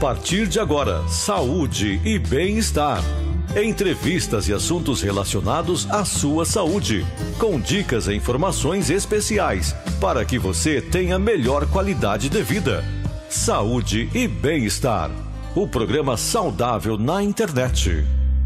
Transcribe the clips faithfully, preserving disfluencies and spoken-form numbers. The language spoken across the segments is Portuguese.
partir de agora, saúde e bem-estar. Entrevistas e assuntos relacionados à sua saúde, com dicas e informações especiais para que você tenha melhor qualidade de vida. Saúde e bem-estar. O programa saudável na internet.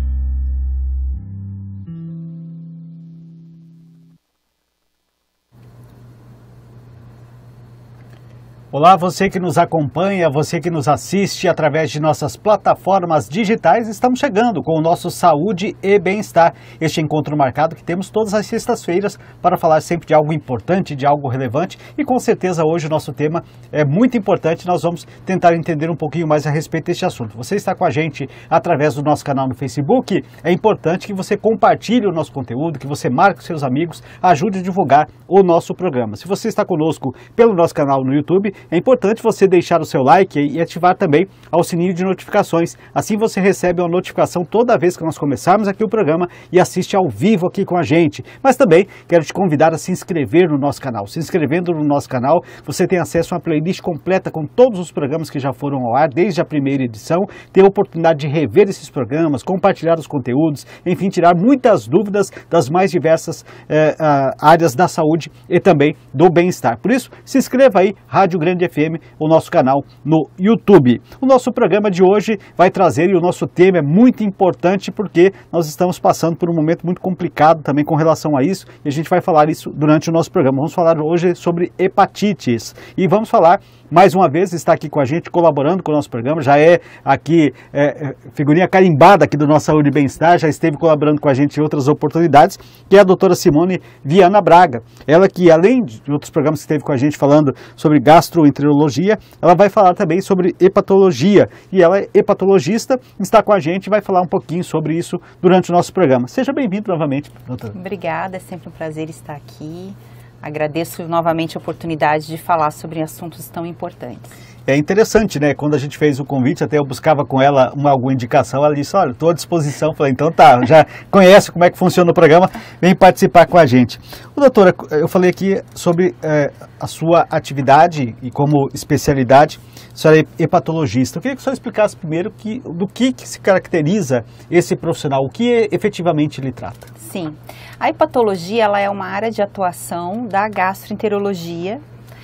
Olá, você que nos acompanha, você que nos assiste através de nossas plataformas digitais, estamos chegando com o nosso Saúde e Bem-Estar, este encontro marcado que temos todas as sextas-feiras para falar sempre de algo importante, de algo relevante, e com certeza hoje o nosso tema é muito importante, nós vamos tentar entender um pouquinho mais a respeito deste assunto. Você está com a gente através do nosso canal no Facebook, é importante que você compartilhe o nosso conteúdo, que você marque os seus amigos, ajude a divulgar o nosso programa. Se você está conosco pelo nosso canal no YouTube, é importante você deixar o seu like e ativar também o sininho de notificações. Assim você recebe uma notificação toda vez que nós começarmos aqui o programa e assiste ao vivo aqui com a gente. Mas também quero te convidar a se inscrever no nosso canal. Se inscrevendo no nosso canal, você tem acesso a uma playlist completa com todos os programas que já foram ao ar desde a primeira edição, ter a oportunidade de rever esses programas, compartilhar os conteúdos, enfim, tirar muitas dúvidas das mais diversas eh, áreas da saúde e também do bem-estar. Por isso, se inscreva aí, Rádio Grande F M, o nosso canal no YouTube. O nosso programa de hoje vai trazer, e o nosso tema é muito importante porque nós estamos passando por um momento muito complicado também com relação a isso, e a gente vai falar isso durante o nosso programa. Vamos falar hoje sobre hepatites e vamos falar mais uma vez, está aqui com a gente, colaborando com o nosso programa, já é aqui é, figurinha carimbada aqui do nosso Saúde e Bem-Estar, já esteve colaborando com a gente em outras oportunidades, que é a doutora Simone Viana Braga. Ela que, além de outros programas que esteve com a gente falando sobre gastroenterologia, ela vai falar também sobre hepatologia, e ela é hepatologista, está com a gente e vai falar um pouquinho sobre isso durante o nosso programa. Seja bem-vindo novamente, doutora. Obrigada, é sempre um prazer estar aqui. Agradeço novamente a oportunidade de falar sobre assuntos tão importantes. É interessante, né? Quando a gente fez o convite, até eu buscava com ela uma alguma indicação, ela disse, olha, estou à disposição. Falei, então tá, já conhece como é que funciona o programa, vem participar com a gente. Ô, doutora, eu falei aqui sobre é, a sua atividade e como especialidade, a senhora é hepatologista. Eu queria que a senhora explicasse primeiro que, do que, que se caracteriza esse profissional, o que efetivamente ele trata. Sim, a hepatologia ela é uma área de atuação da gastroenterologia.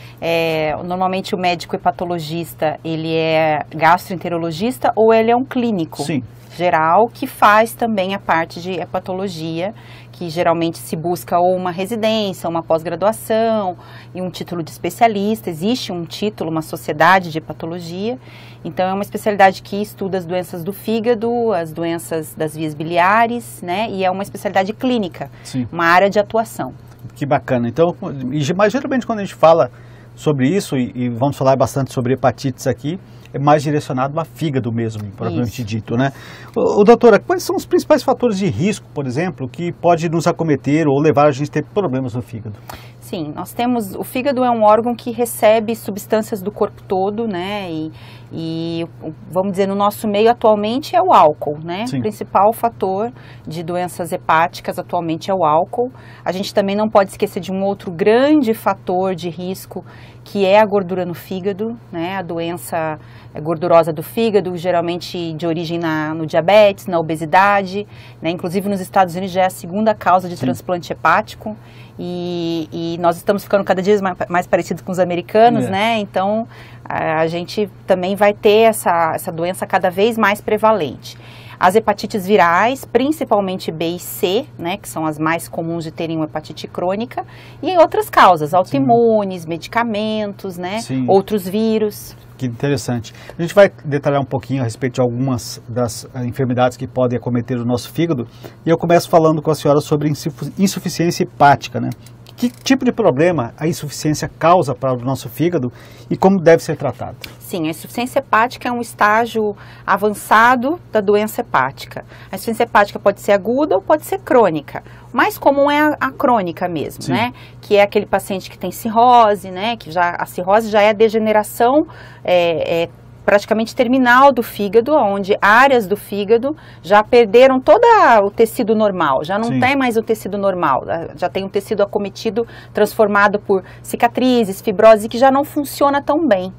É, normalmente o médico hepatologista, ele é gastroenterologista ou ele é um clínico Sim. geral que faz também a parte de hepatologia, que geralmente se busca ou uma residência, uma pós-graduação e um título de especialista. Existe um título, uma sociedade de hepatologia, então é uma especialidade que estuda as doenças do fígado, as doenças das vias biliares, né, e é uma especialidade clínica, Sim. uma área de atuação. Que bacana. Então, mas geralmente quando a gente fala sobre isso, e, e vamos falar bastante sobre hepatites aqui, é mais direcionado a fígado mesmo, propriamente dito, né? Ô, ô, doutora, quais são os principais fatores de risco, por exemplo, que pode nos acometer ou levar a gente a ter problemas no fígado? Sim, nós temos, o fígado é um órgão que recebe substâncias do corpo todo, né, e, e vamos dizer, no nosso meio atualmente é o álcool, né, Sim. o principal fator de doenças hepáticas atualmente é o álcool. A gente também não pode esquecer de um outro grande fator de risco, que é a gordura no fígado, né, a doença gordurosa do fígado, geralmente de origem na, no diabetes, na obesidade, né, inclusive nos Estados Unidos já é a segunda causa de Sim. transplante hepático, e, e nós estamos ficando cada dia mais, mais parecidos com os americanos, é. né, então a, a gente também vai ter essa, essa doença cada vez mais prevalente. As hepatites virais, principalmente B e C, né, que são as mais comuns de terem uma hepatite crônica, e outras causas, autoimunes, medicamentos, né, Sim. outros vírus. Que interessante. A gente vai detalhar um pouquinho a respeito de algumas das enfermidades que podem acometer o nosso fígado, e eu começo falando com a senhora sobre insuficiência hepática, né? Que tipo de problema a insuficiência causa para o nosso fígado e como deve ser tratado? Sim, a insuficiência hepática é um estágio avançado da doença hepática. A insuficiência hepática pode ser aguda ou pode ser crônica. O mais comum é a, a crônica mesmo, Sim. né? Que é aquele paciente que tem cirrose, né? Que já, a cirrose já é a degeneração é, é, praticamente terminal do fígado, onde áreas do fígado já perderam todo o tecido normal, já não Sim. tem mais o tecido normal, já tem um tecido acometido, transformado por cicatrizes, fibrose, que já não funciona tão bem.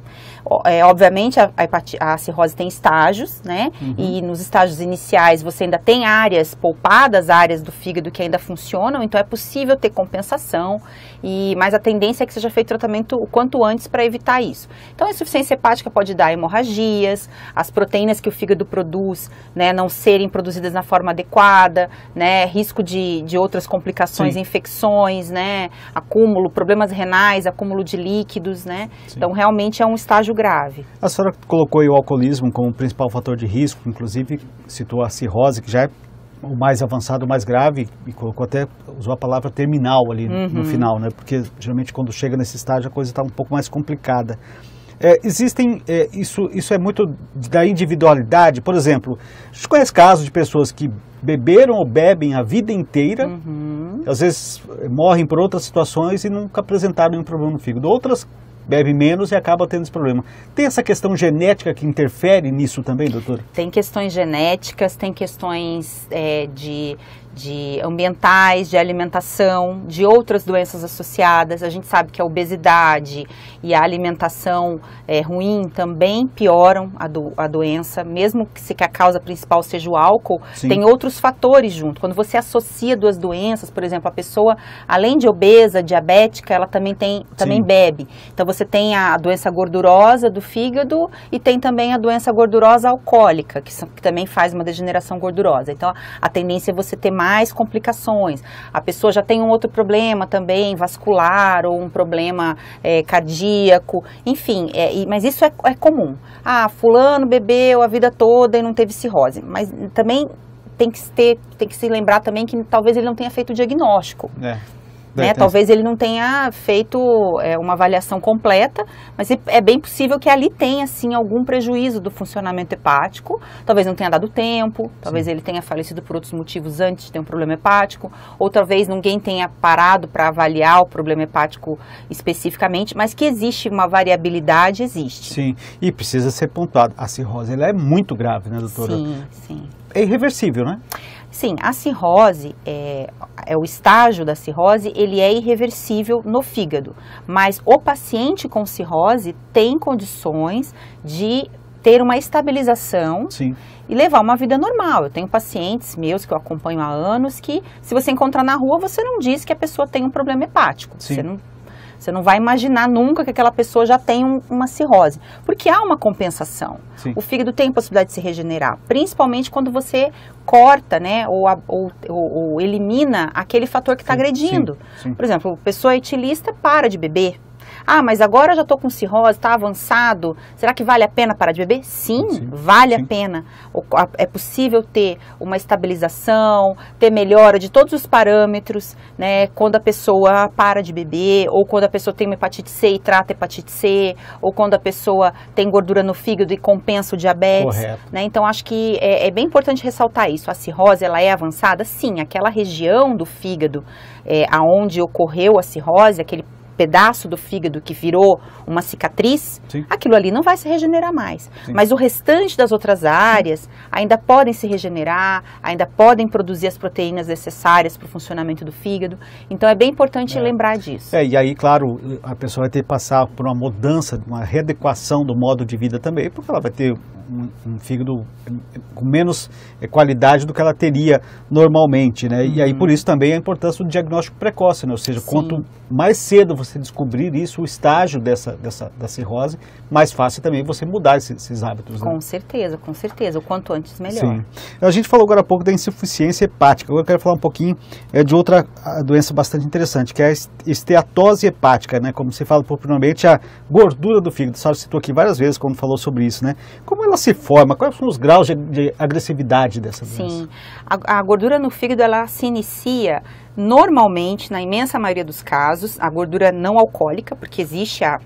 É, obviamente, a, a, a cirrose tem estágios, né? Uhum. E nos estágios iniciais você ainda tem áreas poupadas, áreas do fígado que ainda funcionam, então é possível ter compensação, e, mas a tendência é que seja feito tratamento o quanto antes para evitar isso. Então, a insuficiência hepática pode dar hemorragias, as proteínas que o fígado produz, né, não serem produzidas na forma adequada, né, risco de, de outras complicações, Sim. infecções, né, acúmulo, problemas renais, acúmulo de líquidos, né? Sim. Então, realmente é um estágio grave. A senhora colocou aí o alcoolismo como principal fator de risco, inclusive citou a cirrose, que já é o mais avançado, o mais grave, e colocou até, usou a palavra terminal ali uhum. no final, né? Porque geralmente quando chega nesse estágio a coisa está um pouco mais complicada. É, existem, é, isso, isso é muito da individualidade. Por exemplo, a gente conhece casos de pessoas que beberam ou bebem a vida inteira, uhum. às vezes morrem por outras situações e nunca apresentaram nenhum problema no fígado. Outras bebem menos e acabam tendo esse problema. Tem essa questão genética que interfere nisso também, doutora? Tem questões genéticas, tem questões é, de... de ambientais, de alimentação, de outras doenças associadas. A gente sabe que a obesidade e a alimentação é, ruim também pioram a, do, a doença, mesmo que, se, que a causa principal seja o álcool, Sim. tem outros fatores junto. Quando você associa duas doenças, por exemplo, a pessoa, além de obesa, diabética, ela também, tem, também bebe. Então você tem a doença gordurosa do fígado e tem também a doença gordurosa alcoólica, que, são, que também faz uma degeneração gordurosa. Então a tendência é você ter mais mais complicações. A pessoa já tem um outro problema também, vascular, ou um problema é, cardíaco, enfim, é, mas isso é, é comum. Ah, fulano bebeu a vida toda e não teve cirrose, mas também tem que, ter, tem que se lembrar também que talvez ele não tenha feito o diagnóstico. É. Né? É, Talvez ele não tenha feito é, uma avaliação completa, mas é bem possível que ali tenha, sim, algum prejuízo do funcionamento hepático. Talvez não tenha dado tempo, talvez sim. ele tenha falecido por outros motivos antes de ter um problema hepático, ou talvez ninguém tenha parado para avaliar o problema hepático especificamente, mas que existe uma variabilidade, existe. Sim, e precisa ser pontuado. A cirrose ela é muito grave, né, doutora? Sim, sim. É irreversível, né? Sim, a cirrose, é, é o estágio da cirrose, ele é irreversível no fígado, mas o paciente com cirrose tem condições de ter uma estabilização Sim. e levar uma vida normal. Eu tenho pacientes meus que eu acompanho há anos que, se você encontrar na rua, você não diz que a pessoa tem um problema hepático. Sim. Você não Você não vai imaginar nunca que aquela pessoa já tem um, uma cirrose, porque há uma compensação. Sim. O fígado tem possibilidade de se regenerar, principalmente quando você corta, né, ou, ou, ou, ou elimina aquele fator que está agredindo. Sim. Sim. Por exemplo, a pessoa etilista para de beber. Ah, mas agora eu já estou com cirrose, está avançado, será que vale a pena parar de beber? Sim, Sim. vale Sim. a pena. É possível ter uma estabilização, ter melhora de todos os parâmetros, né, quando a pessoa para de beber, ou quando a pessoa tem uma hepatite C e trata a hepatite C, ou quando a pessoa tem gordura no fígado e compensa o diabetes. Correto. Né? Então, acho que é, é bem importante ressaltar isso. A cirrose, ela é avançada? Sim, aquela região do fígado é, aonde ocorreu a cirrose, aquele pedaço do fígado que virou uma cicatriz, Sim. aquilo ali não vai se regenerar mais. Sim. Mas o restante das outras áreas Sim. ainda podem se regenerar, ainda podem produzir as proteínas necessárias para o funcionamento do fígado. Então é bem importante é. lembrar disso. É, e aí, claro, a pessoa vai ter que passar por uma mudança, uma readequação do modo de vida também, porque ela vai ter um, um fígado com menos é, qualidade do que ela teria normalmente, né? Uhum. E aí, por isso também a importância do diagnóstico precoce, né? Ou seja, Sim. quanto mais cedo você descobrir isso, o estágio dessa, dessa da cirrose, mais fácil também você mudar esses, esses hábitos. Né? Com certeza, com certeza. O quanto antes, melhor. Sim. A gente falou agora há pouco da insuficiência hepática. Agora eu quero falar um pouquinho é, de outra doença bastante interessante, que é a esteatose hepática, né? Como se fala popularmente, a gordura do fígado. A senhora citou aqui várias vezes quando falou sobre isso, né? Como ela se forma? Quais são os graus de, de agressividade dessa doença? Sim. A, a gordura no fígado, ela se inicia normalmente, na imensa maioria dos casos, a gordura não alcoólica, porque existe a,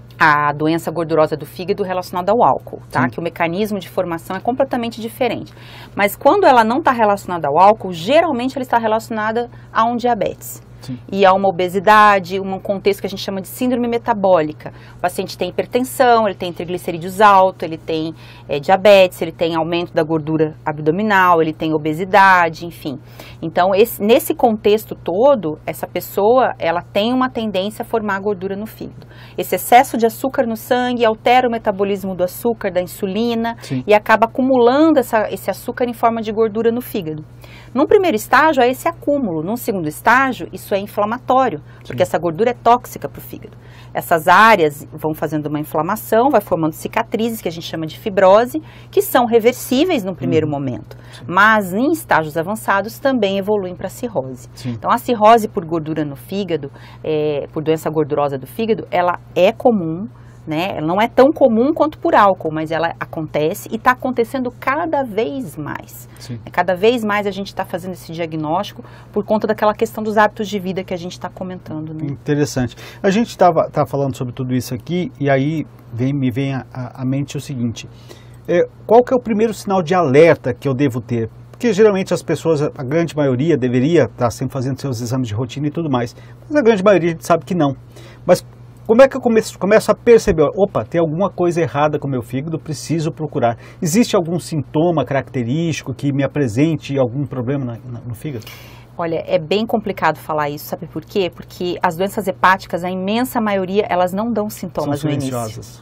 a doença gordurosa do fígado relacionada ao álcool, tá? Sim. Que o mecanismo de formação é completamente diferente. Mas quando ela não está relacionada ao álcool, geralmente ela está relacionada a um diabetes. Sim. e a uma obesidade, um contexto que a gente chama de síndrome metabólica. O paciente tem hipertensão, ele tem triglicerídeos altos, ele tem é, diabetes, ele tem aumento da gordura abdominal, ele tem obesidade, enfim. Então, esse, nesse contexto todo, essa pessoa, ela tem uma tendência a formar gordura no fígado. Esse excesso de açúcar no sangue altera o metabolismo do açúcar, da insulina, Sim. e acaba acumulando essa, esse açúcar em forma de gordura no fígado. Num primeiro estágio, é esse acúmulo. Num segundo estágio, isso é inflamatório, porque Sim. essa gordura é tóxica para o fígado. Essas áreas vão fazendo uma inflamação, vai formando cicatrizes, que a gente chama de fibrose, que são reversíveis no primeiro uhum. momento, Sim. mas em estágios avançados também evoluem para a cirrose. Sim. Então, a cirrose por gordura no fígado, é, por doença gordurosa do fígado, ela é comum, né? Ela não é tão comum quanto por álcool, mas ela acontece e está acontecendo cada vez mais. Sim. Cada vez mais a gente está fazendo esse diagnóstico por conta daquela questão dos hábitos de vida que a gente está comentando. Né? Interessante. A gente estava tá falando sobre tudo isso aqui e aí vem, me vem à mente o seguinte, é, qual que é o primeiro sinal de alerta que eu devo ter? Porque geralmente as pessoas, a grande maioria deveria estar sempre fazendo seus exames de rotina e tudo mais, mas a grande maioria a gente sabe que não. Mas como é que eu começo, começo a perceber, opa, tem alguma coisa errada com o meu fígado, preciso procurar. Existe algum sintoma característico que me apresente algum problema na, na, no fígado? Olha, é bem complicado falar isso, sabe por quê? Porque as doenças hepáticas, a imensa maioria, elas não dão sintomas São no início.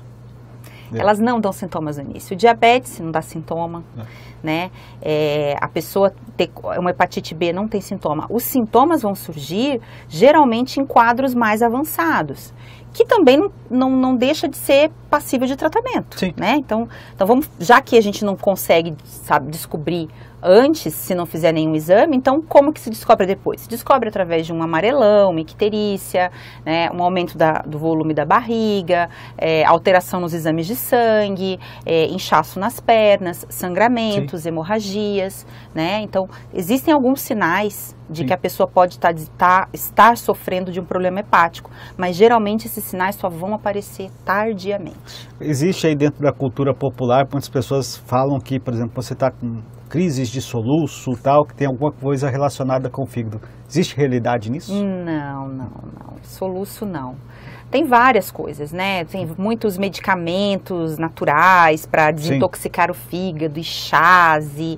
É. Elas não dão sintomas no início. O diabetes não dá sintoma, é. né? É, a pessoa ter uma hepatite B não tem sintoma. Os sintomas vão surgir geralmente em quadros mais avançados, que também não, não, não deixa de ser passível de tratamento, Sim. né? Então, então vamos, já que a gente não consegue, sabe, descobrir antes, se não fizer nenhum exame, então como que se descobre depois? Se descobre através de um amarelão, uma icterícia, né, um aumento da, do volume da barriga, é, alteração nos exames de sangue, é, inchaço nas pernas, sangramentos, Sim. hemorragias, né? Então, existem alguns sinais de Sim. que a pessoa pode tá, tá, estar sofrendo de um problema hepático, mas geralmente esses sinais só vão aparecer tardiamente. Existe aí dentro da cultura popular, muitas pessoas falam que, por exemplo, você está com crises de soluço, tal, que tem alguma coisa relacionada com o fígado. Existe realidade nisso? Não, não, não. Soluço não. Tem várias coisas, né? Tem muitos medicamentos naturais para desintoxicar Sim. o fígado, e chás, e,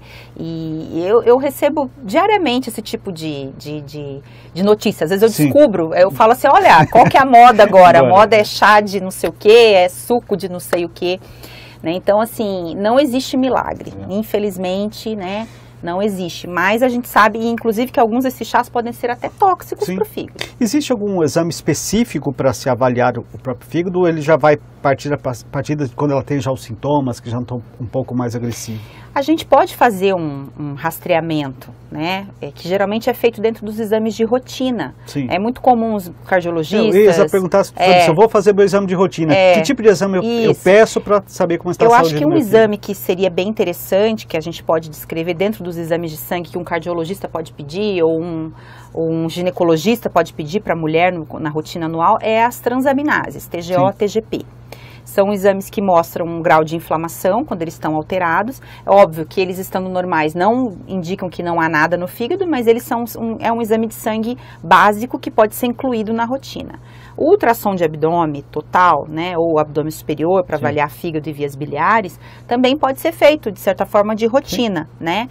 e eu, eu recebo diariamente esse tipo de, de, de, de notícias. Às vezes eu Sim. descubro, eu falo assim, olha, qual que é a moda agora? A moda é chá de não sei o quê, é suco de não sei o quê. Né? Então, assim, não existe milagre, é. infelizmente, né? Não existe, mas a gente sabe, inclusive, que alguns desses chás podem ser até tóxicos para o fígado. Existe algum exame específico para se avaliar o próprio fígado ou ele já vai partir a partir de quando ela tem já os sintomas, que já estão um pouco mais agressivos? A gente pode fazer um, um rastreamento, né, é, que geralmente é feito dentro dos exames de rotina. Sim. É muito comum os cardiologistas... Eu ia perguntar se, é, se eu vou fazer meu exame de rotina, é, que tipo de exame eu, eu peço para saber como está a saúde do meu filho? Eu acho que um exame que seria bem interessante, que a gente pode descrever dentro dos exames de sangue, que um cardiologista pode pedir, ou um, ou um ginecologista pode pedir para a mulher no, na rotina anual, é as transaminases, T G O, T G P. São exames que mostram um grau de inflamação quando eles estão alterados. É óbvio que eles estando normais não indicam que não há nada no fígado, mas eles são um, é um exame de sangue básico que pode ser incluído na rotina. O ultrassom de abdômen total, né, ou abdômen superior para avaliar fígado e vias biliares, também pode ser feito de certa forma de rotina, Sim. né?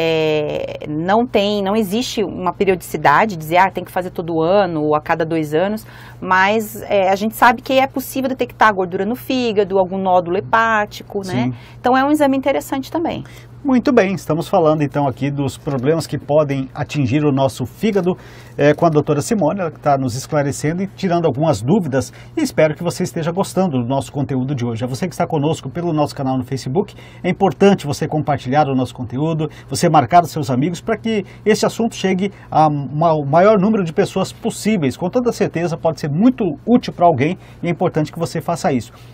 É, não tem, não existe uma periodicidade, dizer, ah, tem que fazer todo ano ou a cada dois anos, mas é, a gente sabe que é possível detectar gordura no fígado, algum nódulo hepático, Sim. né? Então é um exame interessante também. Muito bem, estamos falando então aqui dos problemas que podem atingir o nosso fígado é, com a doutora Simone, ela que está nos esclarecendo e tirando algumas dúvidas, e espero que você esteja gostando do nosso conteúdo de hoje. A você que está conosco pelo nosso canal no Facebook, é importante você compartilhar o nosso conteúdo, você marcar os seus amigos para que esse assunto chegue a uma, o maior número de pessoas possíveis. Com toda certeza pode ser muito útil para alguém e é importante que você faça isso.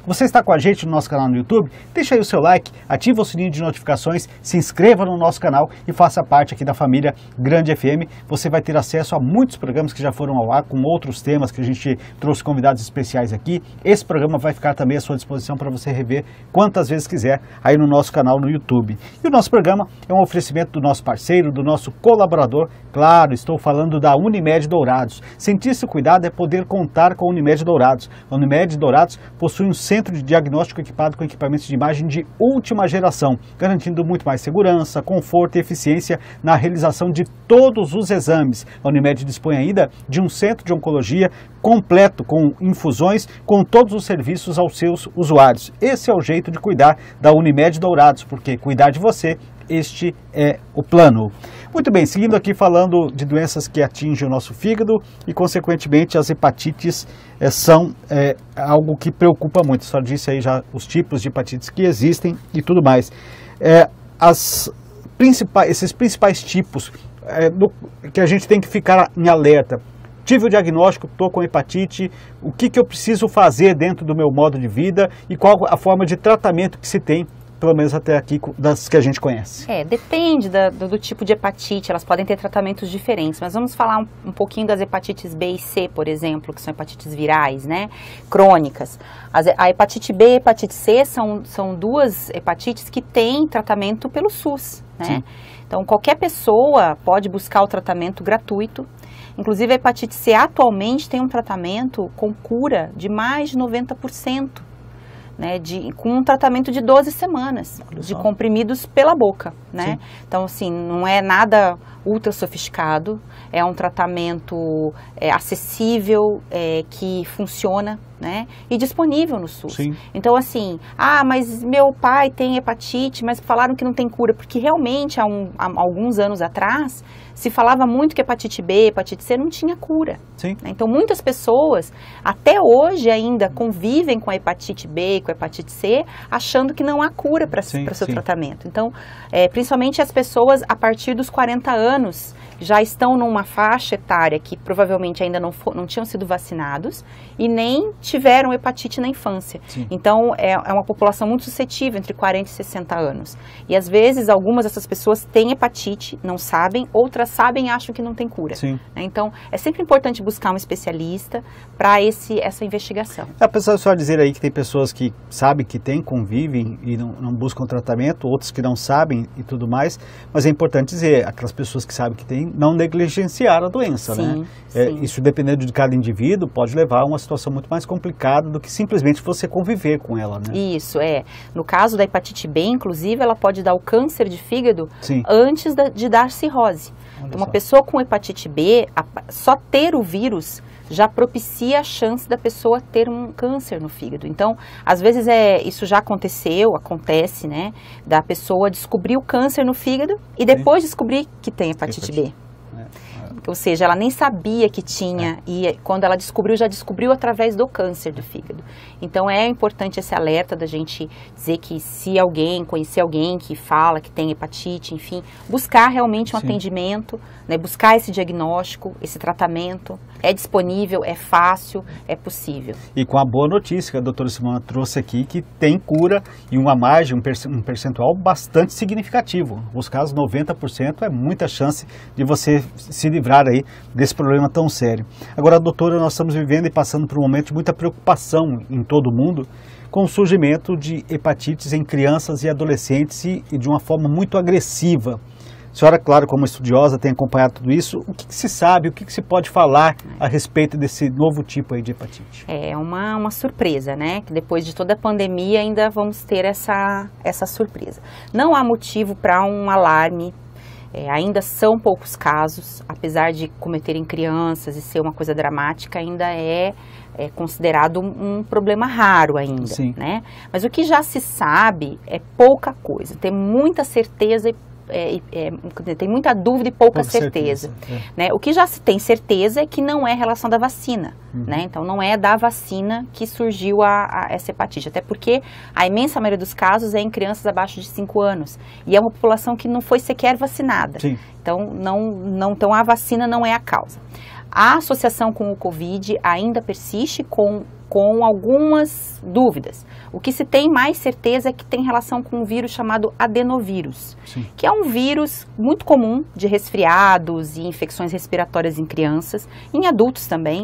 Você está com a gente no nosso canal no YouTube? Deixa aí o seu like, ativa o sininho de notificações, se inscreva no nosso canal e faça parte aqui da família Grande F M. Você vai ter acesso a muitos programas que já foram ao ar, com outros temas que a gente trouxe convidados especiais aqui. Esse programa vai ficar também à sua disposição para você rever quantas vezes quiser aí no nosso canal no YouTube. E o nosso programa é um oferecimento do nosso parceiro, do nosso colaborador. Claro, estou falando da Unimed Dourados. Sentir-se cuidado é poder contar com a Unimed Dourados. A Unimed Dourados possui um centro de diagnóstico equipado com equipamentos de imagem de última geração, garantindo muito mais segurança, conforto e eficiência na realização de todos os exames. A Unimed dispõe ainda de um centro de oncologia completo, com infusões, com todos os serviços aos seus usuários. Esse é o jeito de cuidar da Unimed Dourados, porque cuidar de você, este é o plano. Muito bem, seguindo aqui falando de doenças que atingem o nosso fígado e, consequentemente, as hepatites é, são é, algo que preocupa muito. Só disse aí já os tipos de hepatites que existem e tudo mais. É, as principais, esses principais tipos é, do, que a gente tem que ficar em alerta. Tive o diagnóstico, estou com hepatite, o que, que eu preciso fazer dentro do meu modo de vida e qual a forma de tratamento que se tem, pelo menos até aqui, das que a gente conhece. É, depende da, do, do tipo de hepatite, elas podem ter tratamentos diferentes, mas vamos falar um, um pouquinho das hepatites B e C, por exemplo, que são hepatites virais, né, crônicas. As, a hepatite B e a hepatite C são, são duas hepatites que têm tratamento pelo SUS, né? Sim. Então, qualquer pessoa pode buscar o tratamento gratuito. Inclusive, a hepatite C atualmente tem um tratamento com cura de mais de noventa por cento. Né, de, com um tratamento de doze semanas, de comprimidos pela boca, né? Então, assim, não é nada ultra sofisticado, é um tratamento é, acessível, é, que funciona, né? E disponível no SUS. Sim. Então, assim, ah, mas meu pai tem hepatite, mas falaram que não tem cura, porque realmente há, um, há alguns anos atrás se falava muito que hepatite B, hepatite C não tinha cura. Sim. Né? Então, muitas pessoas, até hoje ainda, convivem com a hepatite B, com a hepatite C, achando que não há cura para seu sim. tratamento. Então, é, principalmente as pessoas a partir dos quarenta anos, já estão numa faixa etária que provavelmente ainda não, for, não tinham sido vacinados e nem tiveram hepatite na infância. Sim. Então, é, é uma população muito suscetível, entre quarenta e sessenta anos. E, às vezes, algumas dessas pessoas têm hepatite, não sabem, outras sabem e acham que não tem cura. Sim. Então, é sempre importante buscar um especialista para essa investigação. Apesar de só dizer aí que tem pessoas que sabem que tem, convivem e não, não buscam tratamento, outros que não sabem e tudo mais, mas é importante dizer, aquelas pessoas que sabem que tem, não negligenciar a doença, sim, né? É, sim. Isso, dependendo de cada indivíduo, pode levar a uma situação muito mais complicada do que simplesmente você conviver com ela, né? Isso, é. No caso da hepatite B, inclusive, ela pode dar o câncer de fígado sim. antes da, de dar cirrose. Então, uma pessoa com hepatite B, a, só ter o vírus já propicia a chance da pessoa ter um câncer no fígado. Então, às vezes, é, isso já aconteceu, acontece, né? Da pessoa descobrir o câncer no fígado e depois descobrir que tem hepatite B. É, é. Ou seja, ela nem sabia que tinha é. e quando ela descobriu, já descobriu através do câncer do fígado. Então, é importante esse alerta da gente dizer que se alguém, conhecer alguém que fala que tem hepatite, enfim, buscar realmente um Sim. atendimento, né, buscar esse diagnóstico, esse tratamento. É disponível, é fácil, é possível. E com a boa notícia que a doutora Simona trouxe aqui, que tem cura e uma margem, um percentual bastante significativo. Os casos, noventa por cento é muita chance de você se livrar aí desse problema tão sério. Agora, doutora, nós estamos vivendo e passando por um momento de muita preocupação em todo o mundo com o surgimento de hepatites em crianças e adolescentes e, e de uma forma muito agressiva. A senhora, claro, como estudiosa, tem acompanhado tudo isso. O que, que se sabe, o que, que se pode falar a respeito desse novo tipo aí de hepatite? É uma, uma surpresa, né? Que depois de toda a pandemia ainda vamos ter essa, essa surpresa. Não há motivo para um alarme. É, ainda são poucos casos, apesar de cometerem crianças e ser uma coisa dramática, ainda é, é considerado um, um problema raro ainda, Sim. né? Mas o que já se sabe é pouca coisa, tem muita certeza e É, é, tem muita dúvida e pouca, pouca certeza. certeza é. Né? O que já se tem certeza é que não é relação da vacina. Uhum. Né? Então, não é da vacina que surgiu a, a, essa hepatite. Até porque a imensa maioria dos casos é em crianças abaixo de cinco anos. E é uma população que não foi sequer vacinada. Sim. Então, não, não, então, a vacina não é a causa. A associação com o Covid ainda persiste com com algumas dúvidas. O que se tem mais certeza é que tem relação com um vírus chamado adenovírus, Sim. que é um vírus muito comum de resfriados e infecções respiratórias em crianças, em adultos também,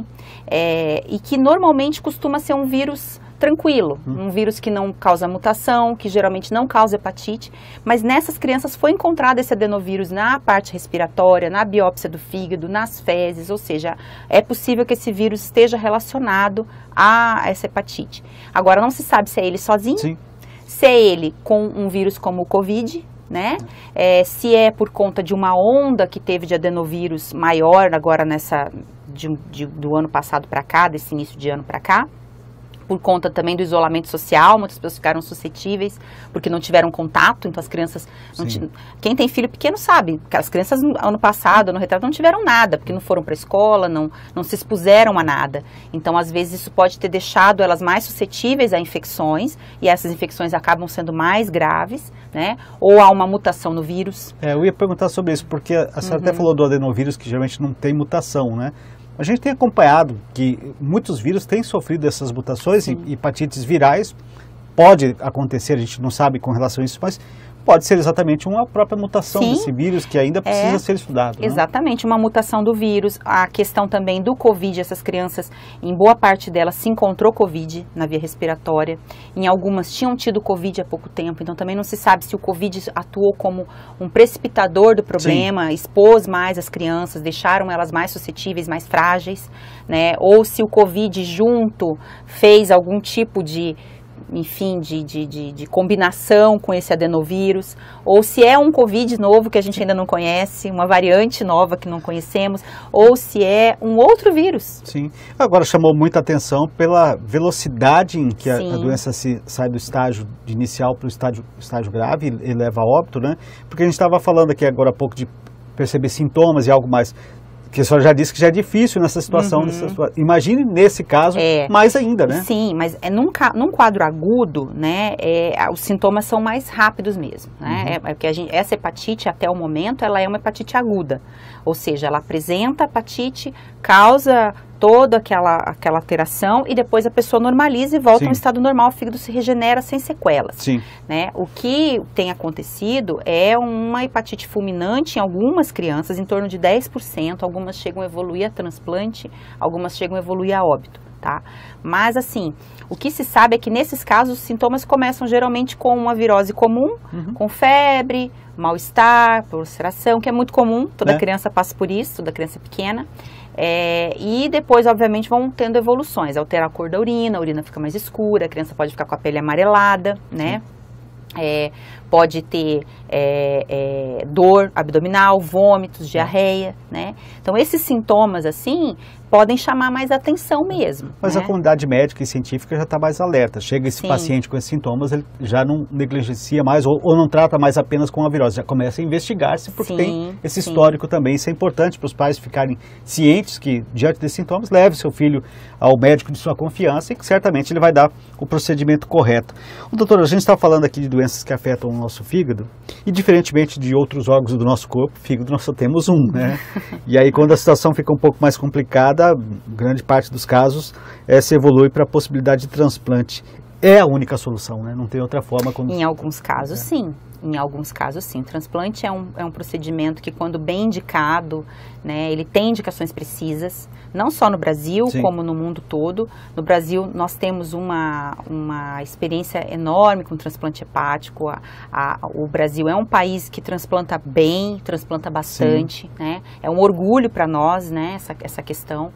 é, e que normalmente costuma ser um vírus tranquilo, hum. um vírus que não causa mutação, que geralmente não causa hepatite, mas nessas crianças foi encontrado esse adenovírus na parte respiratória, na biópsia do fígado, nas fezes, ou seja, é possível que esse vírus esteja relacionado a essa hepatite. Agora, não se sabe se é ele sozinho, Sim. se é ele com um vírus como o Covid, né? É, se é por conta de uma onda que teve de adenovírus maior agora nessa, de, de, do ano passado para cá, desse início de ano para cá, por conta também do isolamento social, muitas pessoas ficaram suscetíveis porque não tiveram contato, então as crianças, não t... quem tem filho pequeno sabe, que as crianças ano passado, ano retrasado, não tiveram nada, porque não foram para a escola, não, não se expuseram a nada, então às vezes isso pode ter deixado elas mais suscetíveis a infecções, e essas infecções acabam sendo mais graves, né, ou há uma mutação no vírus. É, eu ia perguntar sobre isso, porque a senhora uhum. até falou do adenovírus, que geralmente não tem mutação, né? A gente tem acompanhado que muitos vírus têm sofrido essas mutações, Sim. e hepatites virais, pode acontecer, a gente não sabe com relação a isso, mas pode ser exatamente uma própria mutação Sim. desse vírus que ainda precisa é, ser estudado. Exatamente, não? Uma mutação do vírus. A questão também do Covid, essas crianças, em boa parte delas se encontrou Covid na via respiratória. Em algumas tinham tido Covid há pouco tempo, então também não se sabe se o Covid atuou como um precipitador do problema, Sim. expôs mais as crianças, deixaram elas mais suscetíveis, mais frágeis, né? Ou se o Covid junto fez algum tipo de enfim, de, de, de, de combinação com esse adenovírus, ou se é um Covid novo que a gente ainda não conhece, uma variante nova que não conhecemos, ou se é um outro vírus. Sim. Agora chamou muita atenção pela velocidade em que a, a doença se, sai do estágio inicial para o estágio, estágio grave e leva a óbito, né? Porque a gente estava falando aqui agora há pouco de perceber sintomas e algo mais, que a senhora já disse que já é difícil nessa situação. Uhum. Nessa situação. Imagine nesse caso, é, mais ainda, né? Sim, mas é num, num quadro agudo, né, é, os sintomas são mais rápidos mesmo, né? Uhum. É, é porque a gente, essa hepatite, até o momento, ela é uma hepatite aguda. Ou seja, ela apresenta hepatite, causa toda aquela, aquela alteração e depois a pessoa normaliza e volta Sim. ao estado normal, o fígado se regenera sem sequelas. Sim. Né? O que tem acontecido é uma hepatite fulminante em algumas crianças, em torno de dez por cento, algumas chegam a evoluir a transplante, algumas chegam a evoluir a óbito. Tá? Mas assim, o que se sabe é que nesses casos os sintomas começam geralmente com uma virose comum, uhum. com febre, mal-estar, ulceração, que é muito comum, toda é. criança passa por isso, toda criança pequena. É, e depois, obviamente, vão tendo evoluções, altera a cor da urina, a urina fica mais escura, a criança pode ficar com a pele amarelada, né? É, pode ter é, é, dor abdominal, vômitos, diarreia, né? Então, esses sintomas, assim, podem chamar mais atenção mesmo. Mas né? a comunidade médica e científica já está mais alerta. Chega esse Sim. paciente com esses sintomas, ele já não negligencia mais ou, ou não trata mais apenas com a virose, já começa a investigar-se porque Sim, tem esse sim. histórico também. Isso é importante para os pais ficarem cientes que, diante desses sintomas, leve seu filho ao médico de sua confiança e que certamente ele vai dar o procedimento correto. O doutor, a gente está falando aqui de doenças que afetam o nosso fígado e, diferentemente de outros órgãos do nosso corpo, fígado nós só temos um, né? E aí, quando a situação fica um pouco mais complicada, grande parte dos casos é, se evolui para a possibilidade de transplante. É a única solução, né? Não tem outra forma. Como... Em alguns casos, é. sim. Em alguns casos, sim. O transplante é um, é um procedimento que, quando bem indicado, né, ele tem indicações precisas, não só no Brasil, sim. como no mundo todo. No Brasil, nós temos uma, uma experiência enorme com transplante hepático. A, a, o Brasil é um país que transplanta bem, transplanta bastante, né? É um orgulho para nós, né, essa, essa questão.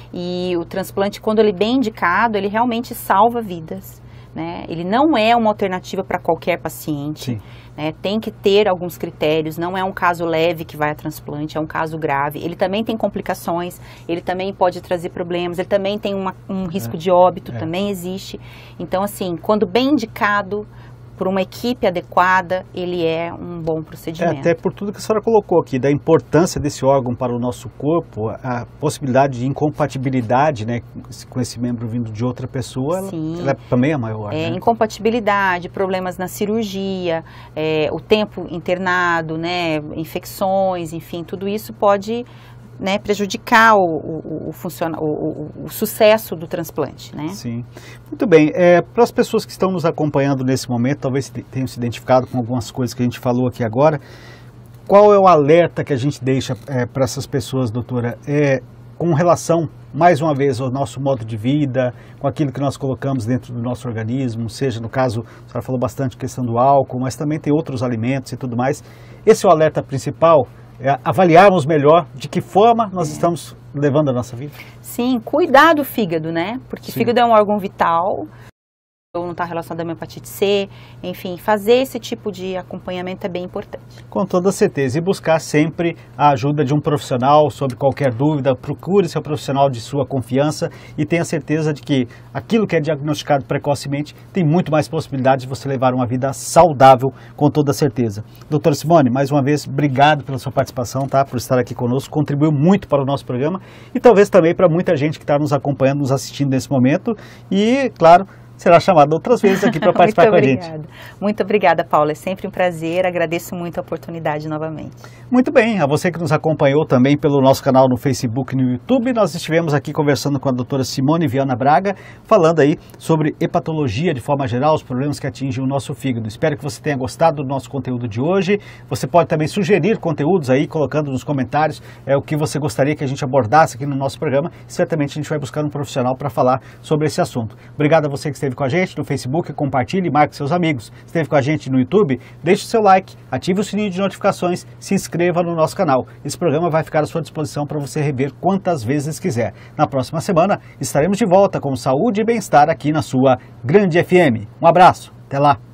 E o transplante, quando ele é bem indicado, ele realmente salva vidas. Né? Ele não é uma alternativa para qualquer paciente, né? Tem que ter alguns critérios, não é um caso leve que vai a transplante, é um caso grave. Ele também tem complicações, ele também pode trazer problemas, ele também tem uma, um risco é. de óbito, é. também existe. Então, assim, quando bem indicado por uma equipe adequada, ele é um bom procedimento. É, até por tudo que a senhora colocou aqui, da importância desse órgão para o nosso corpo, a possibilidade de incompatibilidade, né, com esse membro vindo de outra pessoa, ela, ela é também é maior. É, né? Incompatibilidade, problemas na cirurgia, é, o tempo internado, né, infecções, enfim, tudo isso pode né, prejudicar o, o, o, funciona, o, o, o sucesso do transplante, né? Sim. Muito bem. É, para as pessoas que estão nos acompanhando nesse momento, talvez tenham se identificado com algumas coisas que a gente falou aqui agora, qual é o alerta que a gente deixa é, para essas pessoas, doutora, é, com relação, mais uma vez, ao nosso modo de vida, com aquilo que nós colocamos dentro do nosso organismo, seja, no caso, a senhora falou bastante questão do álcool, mas também tem outros alimentos e tudo mais. Esse é o alerta principal? É avaliarmos melhor de que forma nós é. estamos levando a nossa vida. Sim, cuidar do fígado, né? Porque Sim. o fígado é um órgão vital, ou não está relacionado à hepatite C, enfim, fazer esse tipo de acompanhamento é bem importante. Com toda certeza, e buscar sempre a ajuda de um profissional sobre qualquer dúvida, procure seu profissional de sua confiança e tenha certeza de que aquilo que é diagnosticado precocemente tem muito mais possibilidade de você levar uma vida saudável, com toda certeza. Doutora Simone, mais uma vez, obrigado pela sua participação, tá? Por estar aqui conosco, contribuiu muito para o nosso programa e talvez também para muita gente que está nos acompanhando, nos assistindo nesse momento e, claro, será chamada outras vezes aqui para participar com a gente. Muito obrigada, Paula. É sempre um prazer. Agradeço muito a oportunidade novamente. Muito bem. A você que nos acompanhou também pelo nosso canal no Facebook e no YouTube, nós estivemos aqui conversando com a doutora Simone Viana Braga, falando aí sobre hepatologia de forma geral, os problemas que atingem o nosso fígado. Espero que você tenha gostado do nosso conteúdo de hoje. Você pode também sugerir conteúdos aí, colocando nos comentários é, o que você gostaria que a gente abordasse aqui no nosso programa. Certamente a gente vai buscar um profissional para falar sobre esse assunto. Obrigado a você que esteve com a gente no Facebook, compartilhe e marque seus amigos. Esteve com a gente no YouTube, deixe o seu like, ative o sininho de notificações, se inscreva no nosso canal. Esse programa vai ficar à sua disposição para você rever quantas vezes quiser. Na próxima semana estaremos de volta com saúde e bem-estar aqui na sua Grande F M. Um abraço, até lá!